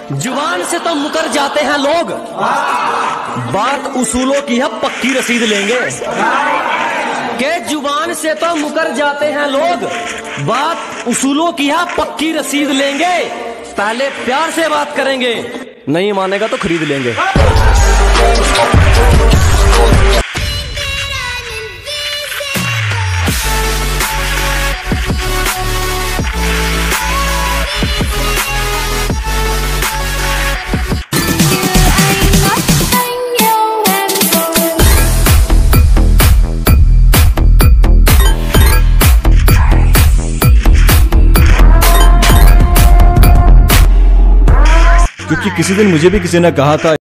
जुबान से तो मुकर जाते हैं लोग, बात उसूलों की है पक्की रसीद लेंगे। के जुबान से तो मुकर जाते हैं लोग, बात उसूलों की है पक्की रसीद लेंगे। पहले प्यार से बात करेंगे, नहीं मानेगा तो खरीद लेंगे। क्योंकि किसी दिन मुझे भी किसी ने कहा था